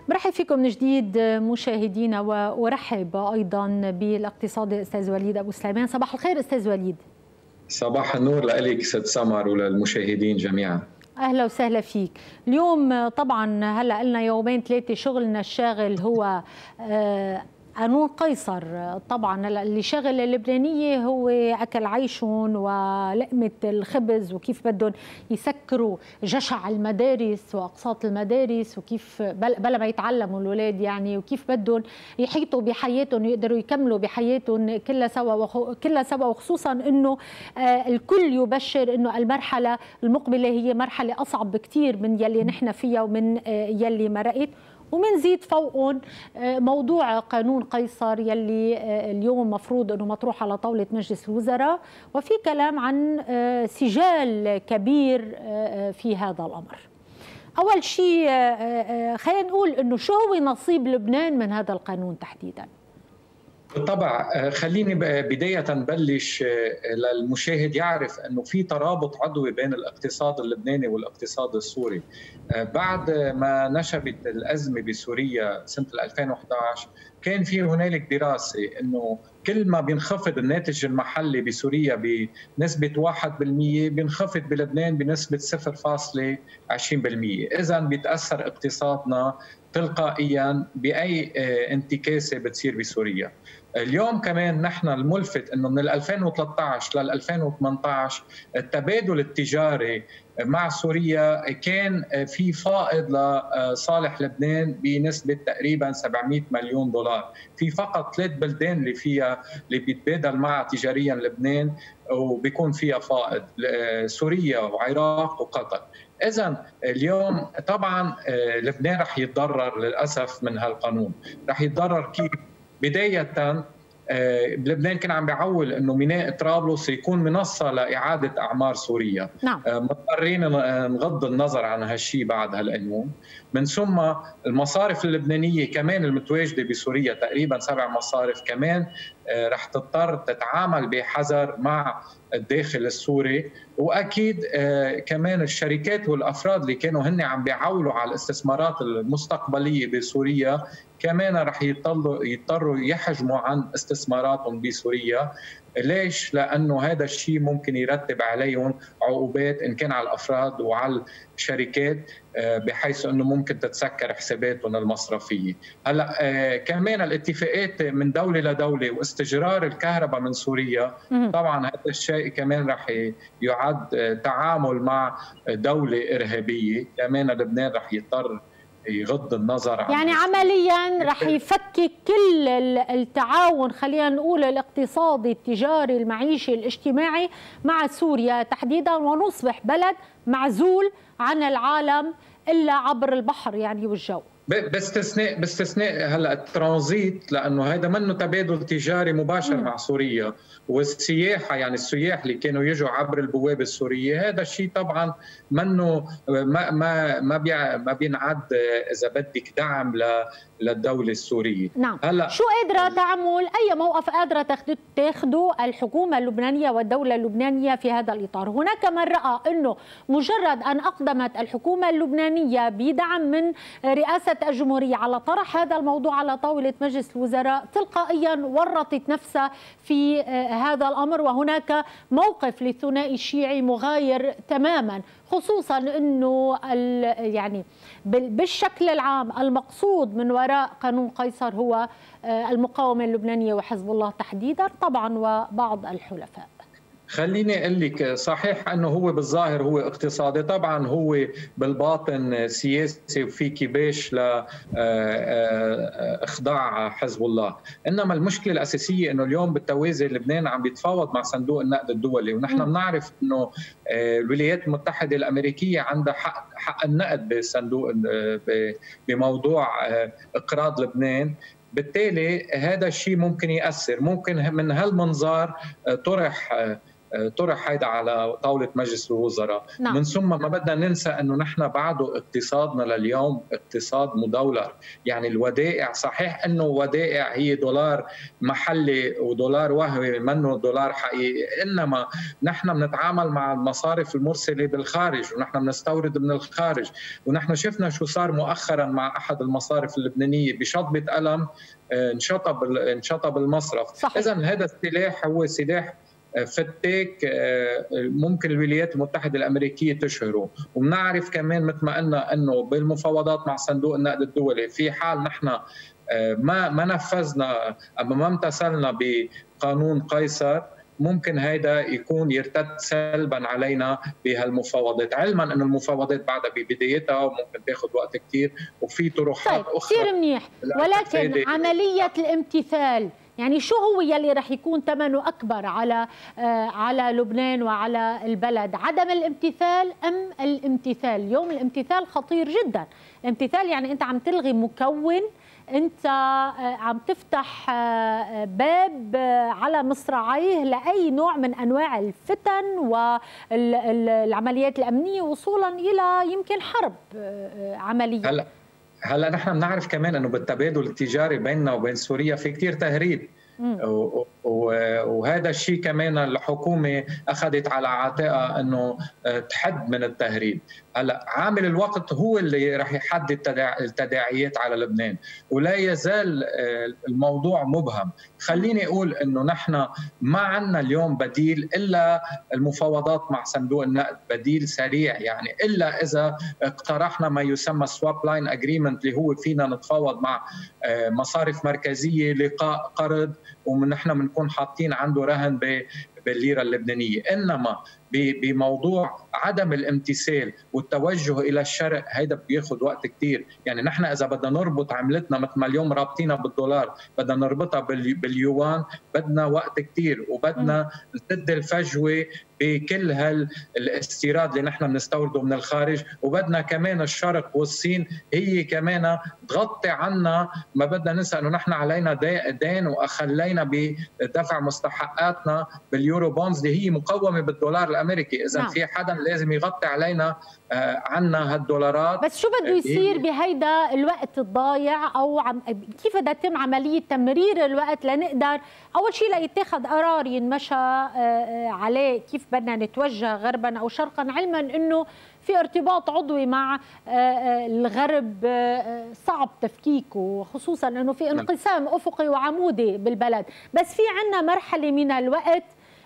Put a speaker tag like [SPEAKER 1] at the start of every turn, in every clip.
[SPEAKER 1] برحب فيكم من جديد مشاهدينا، وارحب ايضا بالاقتصادي استاذ وليد ابو سليمان. صباح الخير استاذ وليد.
[SPEAKER 2] صباح النور لك ست سمر وللمشاهدين جميعا.
[SPEAKER 1] اهلا وسهلا فيك. اليوم طبعا هلا لنا يومين ثلاثه شغلنا الشاغل هو قانون قيصر. طبعا اللي شغل اللبنانيه هو اكل عيشهم ولقمه الخبز، وكيف بدهم يسكروا جشع المدارس واقساط المدارس، وكيف بلا ما يتعلموا الاولاد يعني، وكيف بدهم يحيطوا بحياتهم ويقدروا يكملوا بحياتهم كلها سوا وخصوصا انه الكل يبشر انه المرحله المقبله هي مرحله اصعب بكثير من يلي نحن فيها ومن يلي مرقت. ومنزيد فوقهم موضوع قانون قيصر يلي اليوم مفروض انه مطروح على طاوله مجلس الوزراء، وفي كلام عن سجال كبير في هذا الامر. اول شيء خلينا نقول انه شو هو نصيب لبنان من هذا القانون تحديدا؟
[SPEAKER 2] بالطبع خليني بداية نبلش للمشاهد يعرف أنه في ترابط عضوي بين الاقتصاد اللبناني والاقتصاد السوري. بعد ما نشبت الأزمة بسوريا سنة 2011 كان في هنالك دراسة أنه كل ما بينخفض الناتج المحلي بسوريا بنسبة 1% بينخفض بلبنان بنسبة 0.20%. إذن بيتأثر اقتصادنا تلقائيا بأي انتكاسة بتصير بسوريا. اليوم كمان نحن الملفت انه من 2013 لل 2018 التبادل التجاري مع سوريا كان في فائض لصالح لبنان بنسبه تقريبا 700 مليون دولار، في فقط 3 بلدان اللي بيتبادل معها تجاريا لبنان وبيكون فيها فائض، سوريا وعراق وقطر. إذن اليوم طبعا لبنان رح يتضرر للأسف من هالقانون. رح يتضرر كيف؟ بداية لبنان كان عم بيعول انه ميناء طرابلس يكون منصه لاعاده اعمار سوريا.
[SPEAKER 1] نعم.
[SPEAKER 2] مضطرين نغض النظر عن هالشيء بعد هالقانون. من ثم المصارف اللبنانيه كمان المتواجده بسوريا تقريبا 7 مصارف كمان رح تضطر تتعامل بحذر مع الداخل السوري، واكيد كمان الشركات والافراد اللي كانوا هن عم بيعولوا على الاستثمارات المستقبليه بسوريا كمان رح يضطروا يحجموا عن استثماراتهم بسوريا. ليش؟ لأنه هذا الشيء ممكن يرتب عليهم عقوبات إن كان على الأفراد وعلى الشركات، بحيث أنه ممكن تتسكر حساباتهم المصرفية. هلأ كمان الاتفاقات من دولة لدولة واستجرار الكهرباء من سوريا، طبعا هذا الشيء كمان رح يعد تعامل مع دولة إرهابية. كمان لبنان رح يضطر يغض النظر عن
[SPEAKER 1] يعني عمليا رح يفكك كل التعاون، خلينا نقول الاقتصادي التجاري المعيشي الاجتماعي مع سوريا تحديدا، ونصبح بلد معزول عن العالم الا عبر البحر يعني والجو،
[SPEAKER 2] باستثناء هلا الترانزيت، لانه هذا منه تبادل تجاري مباشر مع سوريا، والسياحه يعني السياح اللي كانوا يجوا عبر البوابه السوريه، هذا الشيء طبعا منه ما بينعد اذا بدك دعم للدوله السوريه.
[SPEAKER 1] نعم. هلا شو قادره تعمل، اي موقف قادره تاخذه الحكومه اللبنانيه والدوله اللبنانيه في هذا الاطار؟ هناك من راى انه مجرد ان اقدمت الحكومه اللبنانيه بدعم من رئاسه الجمهورية على طرح هذا الموضوع على طاولة مجلس الوزراء تلقائيا ورطت نفسها في هذا الأمر، وهناك موقف للثنائي الشيعي مغاير تماما، خصوصا أنه يعني بالشكل العام المقصود من وراء قانون قيصر هو المقاومة اللبنانية وحزب الله تحديدا طبعا وبعض الحلفاء.
[SPEAKER 2] خليني اقول لك صحيح انه هو بالظاهر هو اقتصادي، طبعا هو بالباطن سياسي وفي كباش لاخضاع حزب الله. انما المشكله الاساسيه انه اليوم بالتوازي لبنان عم بيتفاوض مع صندوق النقد الدولي، ونحن بنعرف انه الولايات المتحده الامريكيه عندها حق النقد بالصندوق بموضوع اقراض لبنان. بالتالي هذا الشيء ممكن يأثر، ممكن من هالمنظار طرح طرح هيدا على طاولة مجلس الوزراء. من ثم ما بدنا ننسى أنه نحن بعده اقتصادنا لليوم اقتصاد مدولر، يعني الودائع صحيح أنه ودائع هي دولار محلي ودولار وهمي منه دولار حقيقي، إنما نحن بنتعامل مع المصارف المرسلة بالخارج ونحن بنستورد من الخارج، ونحن شفنا شو صار مؤخرا مع أحد المصارف اللبنانية بشطبة قلم انشطب المصرف. إذن هذا السلاح هو سلاح فتاك ممكن الولايات المتحدة الأمريكية تشهره. وبنعرف كمان مثل ما قلنا أنه بالمفاوضات مع صندوق النقد الدولي في حال نحن ما نفذنا أما ما امتثلنا بقانون قيصر ممكن هيدا يكون يرتد سلبا علينا بهالمفاوضات، علما أن المفاوضات بعدها ببدايتها وممكن تاخذ وقت كثير وفي طروحات أخرى.
[SPEAKER 1] كثير منيح، ولكن عملية الامتثال يعني شو هو يلي رح يكون ثمنه أكبر على لبنان وعلى البلد؟ عدم الامتثال أم الامتثال؟ اليوم الامتثال خطير جدا. الامتثال يعني أنت عم تلغي مكون، أنت عم تفتح باب على مصراعيه لأي نوع من أنواع الفتن والعمليات الأمنية وصولا إلى يمكن حرب عملية.
[SPEAKER 2] هلا نحن بنعرف كمان انه بالتبادل التجاري بيننا وبين سوريا في كثير تهريب، وهذا الشيء كمان الحكومه اخذت على عاتقها انه تحد من التهريب. هلا عامل الوقت هو اللي رح يحدد التداعيات على لبنان، ولا يزال الموضوع مبهم. خليني اقول انه نحن ما عندنا اليوم بديل الا المفاوضات مع صندوق النقد، بديل سريع يعني، الا اذا اقترحنا ما يسمى سواب لاين اجريمنت اللي هو فينا نتفاوض مع مصارف مركزيه لقاء قرض ونحن بنكون حاطين عنده رهن بالليره اللبنانيه. انما بموضوع عدم الامتثال والتوجه الى الشرق هيدا بياخذ وقت كثير. يعني نحن اذا بدنا نربط عملتنا مثل ما اليوم رابطينها بالدولار بدنا نربطها باليوان بدنا وقت كثير، وبدنا نسد الفجوه بكل هالاستيراد اللي نحن بنستورده من الخارج، وبدنا كمان الشرق والصين هي كمان تغطي عنا. ما بدنا ننسى انه نحن علينا دين واخلينا بدفع مستحقاتنا باليورو بونز اللي هي مقومه بالدولار الامريكي. اذا في حدا لازم يغطي علينا عنا هالدولارات.
[SPEAKER 1] بس شو بده يصير بهيدا الوقت الضايع، او كيف بدها تتم عمليه تمرير الوقت لنقدر اول شيء ليتخذ قرار ينمشى عليه كيف بدنا نتوجه غربا او شرقا، علما انه في ارتباط عضوي مع الغرب صعب تفكيكه، خصوصا انه في انقسام افقي وعمودي بالبلد. بس في عندنا مرحله من الوقت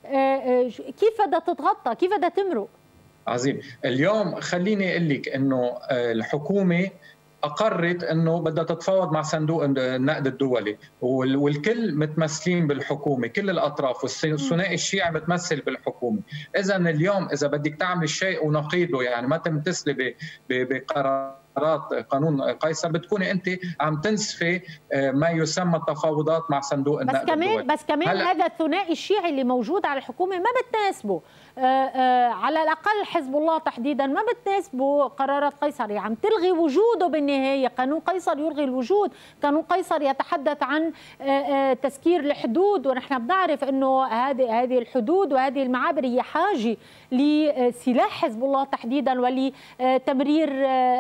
[SPEAKER 1] كيف بدها تتغطى، كيف بدها تمرق؟
[SPEAKER 2] عظيم. اليوم خليني اقول لك انه الحكومه اقرت انه بدها تتفاوض مع صندوق النقد الدولي، والكل متمثلين بالحكومه، كل الاطراف، والثنائي الشيعي متمثل بالحكومه. اذا اليوم اذا بدك تعمل الشيء ونقيضه، يعني ما تمتثلي بقرارات قانون قيصر، بتكوني انت عم تنسفي ما يسمى التفاوضات مع صندوق النقد الدولي.
[SPEAKER 1] بس كمان هذا الثنائي الشيعي اللي موجود على الحكومه ما بتناسبه، على الاقل حزب الله تحديدا ما بتناسبه قرارات قيصر، عم تلغي وجوده بالنهايه. قانون قيصر يلغي الوجود، قانون قيصر يتحدث عن تسكير الحدود، ونحن بنعرف انه هذه الحدود وهذه المعابر هي حاجه لسلاح حزب الله تحديدا ولتمرير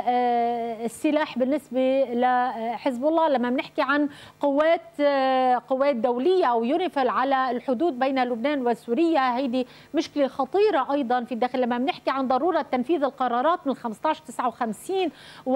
[SPEAKER 1] السلاح بالنسبه لحزب الله. لما بنحكي عن قوات دوليه او يونيفيل على الحدود بين لبنان وسوريا، هيدي مشكله خطيره ايضا في الداخل. لما بنحكي عن ضروره تنفيذ القرارات من 1559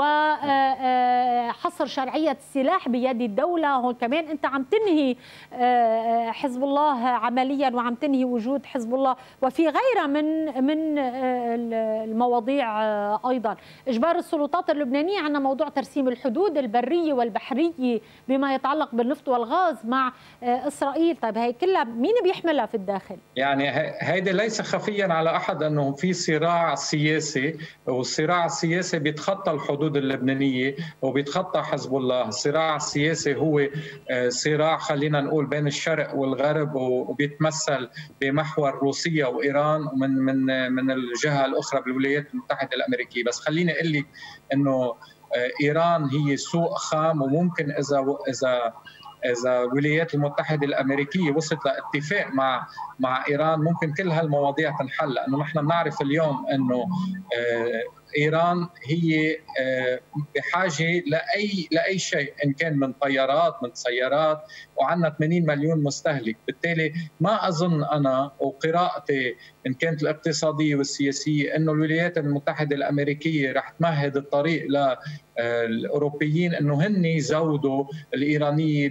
[SPEAKER 1] وحصر شرعيه السلاح بيد الدوله، هون كمان انت عم تنهي حزب الله عمليا وعم تنهي وجود حزب الله، وفي غيرها من المواضيع ايضا. اجبار السلطات اللبنانيه، عندنا موضوع ترسيم الحدود البريه والبحريه بما يتعلق بالنفط والغاز مع اسرائيل. طيب هي كلها مين بيحملها في الداخل؟
[SPEAKER 2] يعني هيدا ليس خفيا على احد انه في صراع سياسي، والصراع السياسي بيتخطى الحدود اللبنانيه وبيتخطى حزب الله. الصراع السياسي هو صراع خلينا نقول بين الشرق والغرب، وبيتمثل بمحور روسيا وايران من الجهه الاخرى بالولايات المتحده الامريكيه. بس خليني اقول لك انه ايران هي سوق خام، وممكن اذا اذا الولايات المتحده الامريكيه وصلت لاتفاق مع ايران ممكن كل هالمواضيع تنحل، لانه نحن بنعرف اليوم انه ايران هي بحاجه لاي شيء، ان كان من طيارات من سيارات، وعندنا 80 مليون مستهلك. بالتالي ما اظن انا وقراءتي ان كانت الاقتصاديه والسياسيه انه الولايات المتحده الامريكيه رح تمهد الطريق للاوروبيين انه هن يزودوا الايرانيه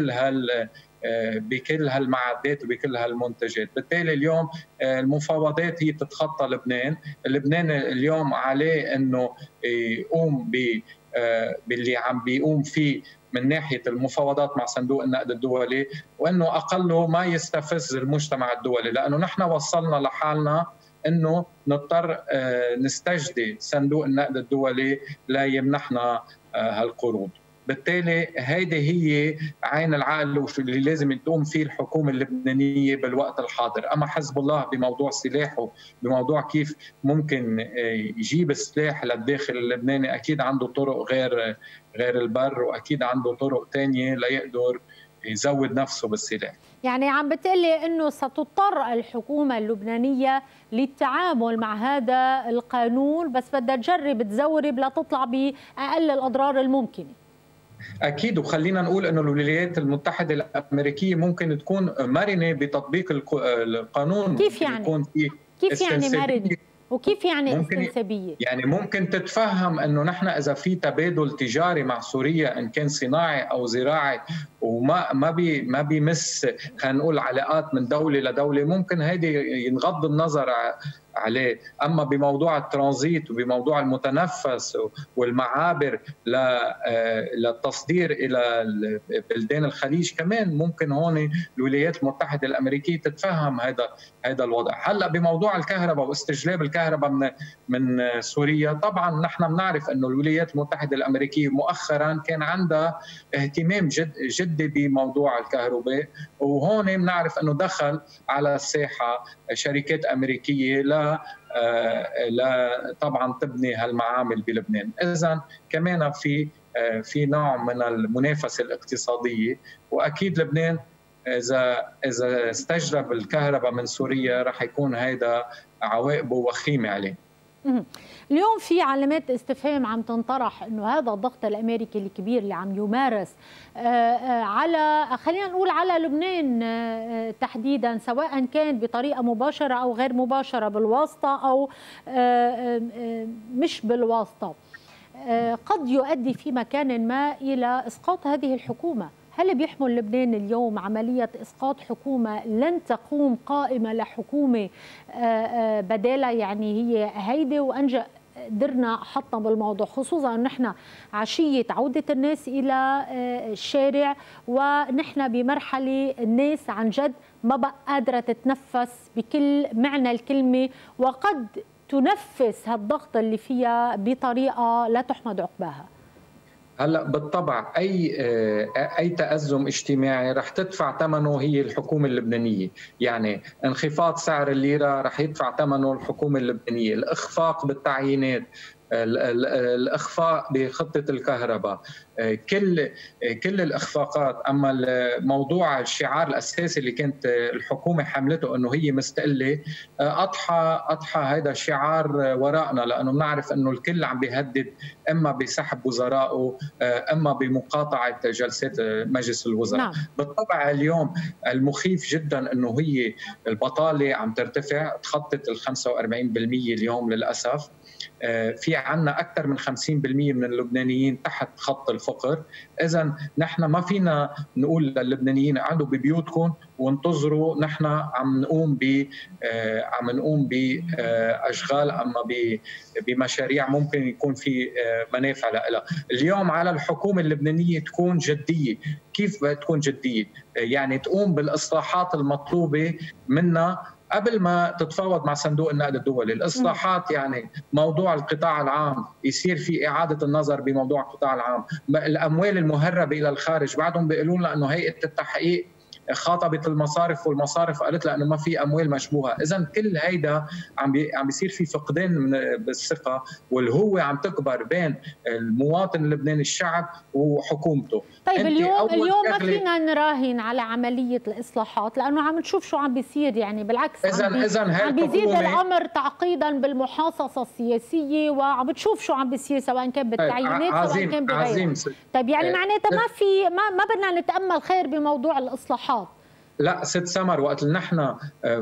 [SPEAKER 2] بكل هالمعدات وبكل هالمنتجات. بالتالي اليوم المفاوضات هي بتتخطى لبنان اليوم عليه انه يقوم باللي عم بيقوم فيه من ناحيه المفاوضات مع صندوق النقد الدولي، وانه اقله ما يستفز المجتمع الدولي، لانه نحن وصلنا لحالنا انه نضطر نستجدي صندوق النقد الدولي لا يمنحنا هالقروض. بالتالي هيدي هي عين العقل اللي لازم تقوم فيه الحكومه اللبنانيه بالوقت الحاضر. اما حزب الله بموضوع سلاحه، بموضوع كيف ممكن يجيب السلاح للداخل اللبناني، اكيد عنده طرق غير البر، واكيد عنده طرق ثانيه ليقدر يزود نفسه بالسلاح.
[SPEAKER 1] يعني عم بتقلي انه ستضطر الحكومه اللبنانيه للتعامل مع هذا القانون، بس بدها تجرب تزورب لتطلع باقل الاضرار الممكنه.
[SPEAKER 2] اكيد، وخلينا نقول انه الولايات المتحده الامريكيه ممكن تكون مرنه بتطبيق القانون.
[SPEAKER 1] كيف يعني؟ كيف يعني مرنه؟ وكيف يعني استنسابيه؟
[SPEAKER 2] يعني ممكن تتفهم انه نحن اذا في تبادل تجاري مع سوريا ان كان صناعي او زراعي وما ما بيمس خلينا نقول علاقات من دوله لدوله، ممكن هيدي ينغض النظر عليه. اما بموضوع الترانزيت وبموضوع المتنفس والمعابر للتصدير الى بلدان الخليج، كمان ممكن هون الولايات المتحده الامريكيه تتفهم هذا الوضع. هلا بموضوع الكهرباء واستجلاب الكهرباء من سوريا، طبعا نحن بنعرف انه الولايات المتحده الامريكيه مؤخرا كان عندها اهتمام جدي بموضوع الكهرباء، وهون بنعرف انه دخل على الساحه شركات امريكيه لا طبعا تبني هالمعامل بلبنان. اذا كمان في نوع من المنافسه الاقتصاديه، واكيد لبنان اذا استجلب الكهرباء من سوريا رح يكون هيدا عواقبه وخيمه عليه.
[SPEAKER 1] اليوم في علامات استفهام عم تنطرح انه هذا الضغط الامريكي الكبير اللي عم يمارس على، خلينا نقول على لبنان تحديدا، سواء كان بطريقه مباشره او غير مباشره، بالواسطه او مش بالواسطه، قد يؤدي في مكان ما الى اسقاط هذه الحكومه. هل بيحمل لبنان اليوم عملية إسقاط حكومة لن تقوم قائمة لحكومة بدالة؟ يعني هي هيدي وأنجأ قدرنا حطنا بالموضوع، خصوصا نحن عشية عودة الناس إلى الشارع، ونحن بمرحلة الناس عن جد ما بقى قادرة تتنفس بكل معنى الكلمة، وقد تنفس هالضغط اللي فيها بطريقة لا تحمد عقباها.
[SPEAKER 2] هلا بالطبع اي تأزم اجتماعي رح تدفع ثمنه هي الحكومه اللبنانيه، يعني انخفاض سعر الليره رح يدفع ثمنه الحكومه اللبنانيه، الاخفاق بالتعيينات، الاخفاء بخطه الكهرباء، كل الاخفاقات. اما موضوع الشعار الاساسي اللي كانت الحكومه حملته انه هي مستقله، اضحى هذا الشعار وراءنا، لانه بنعرف انه الكل عم بيهدد اما بسحب وزرائه اما بمقاطعه جلسات مجلس الوزراء. نعم. بالطبع اليوم المخيف جدا انه هي البطاله عم ترتفع، تخطت ال 45% اليوم للاسف. في عنا أكثر من 50% من اللبنانيين تحت خط الفقر. إذن نحن ما فينا نقول للبنانيين قعدوا ببيوتكم وانتظروا، نحن عم نقوم بأشغال أما بمشاريع ممكن يكون في منافع لها. اليوم على الحكومة اللبنانية تكون جدية. كيف تكون جدية؟ يعني تقوم بالإصلاحات المطلوبة منا قبل ما تتفاوض مع صندوق النقد الدولي. الإصلاحات يعني موضوع القطاع العام، يصير في إعادة النظر بموضوع القطاع العام. الأموال المهربة إلى الخارج بعدهم بيقولون لأنه هيئة التحقيق خاطبت المصارف والمصارف قالت لها انه ما في اموال مشبوهه. اذا كل هيدا عم بيصير في فقدان بالثقه، واللي هو عم تكبر بين المواطن اللبناني الشعب وحكومته.
[SPEAKER 1] طيب اليوم ما فينا نراهن على عمليه الاصلاحات، لانه عم نشوف شو عم بيصير، يعني بالعكس عم بيزيد الامر تعقيدا بالمحاصصه السياسيه، وعم بتشوف شو عم بيصير سواء كان بالتعيينات سواء كان بغيرها. طيب يعني معناتها ما بدنا نتامل خير بموضوع الاصلاحات.
[SPEAKER 2] لا ست سمر، وقت نحن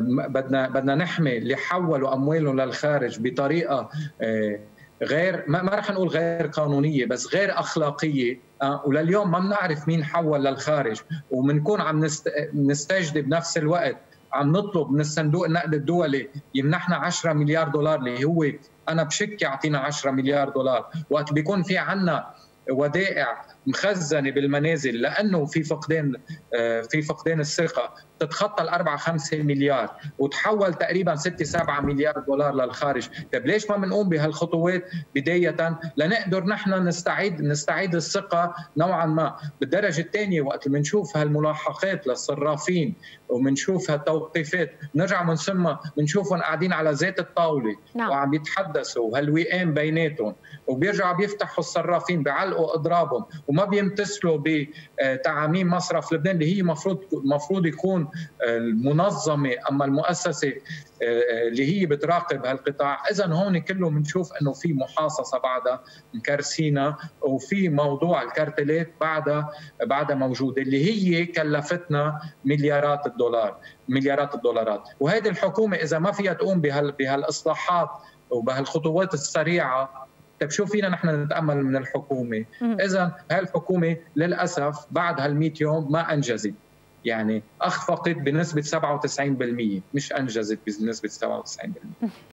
[SPEAKER 2] بدنا نحمي اللي حولوا اموالهم للخارج بطريقه غير، ما رح نقول غير قانونيه، بس غير اخلاقيه، ولليوم ما بنعرف مين حول للخارج، وبنكون عم نستجدي بنفس الوقت عم نطلب من الصندوق النقد الدولي يمنحنا 10 مليار دولار، اللي هو انا بشك يعطينا 10 مليار دولار وقت بيكون في عنا ودائع مخزنه بالمنازل، لانه في فقدان الثقه تتخطى ال4 5 مليار وتحول تقريبا 6 7 مليار دولار للخارج. طيب ليش ما بنقوم بهالخطوات بدايه لنقدر نحن نستعيد الثقه نوعا ما؟ بالدرجه الثانيه وقت بنشوف هالملاحقات للصرافين وبنشوف هالتوقيفات، نرجع من ثم بنشوفهم قاعدين على ذات الطاوله وعم يتحدثوا هالوئام بيناتهم، وبيرجعوا بيفتحوا الصرافين بيعلقوا اضرابهم وما بيمتثلوا بتعاميم مصرف لبنان اللي هي مفروض يكون المنظمه اما المؤسسه اللي هي بتراقب هالقطاع. اذا هون كله بنشوف انه في محاصصه بعدها مكرسينا، وفي موضوع الكارتلات بعدها موجوده اللي هي كلفتنا مليارات الدولارات. وهذه الحكومه اذا ما فيها تقوم بهالاصلاحات وبهالخطوات السريعه، طيب شو فينا نحن نتامل من الحكومه؟ اذا هالحكومه للاسف بعد هال100 يوم ما انجزت، يعني اخفقت بنسبه 97%، مش انجزت بنسبه 97%.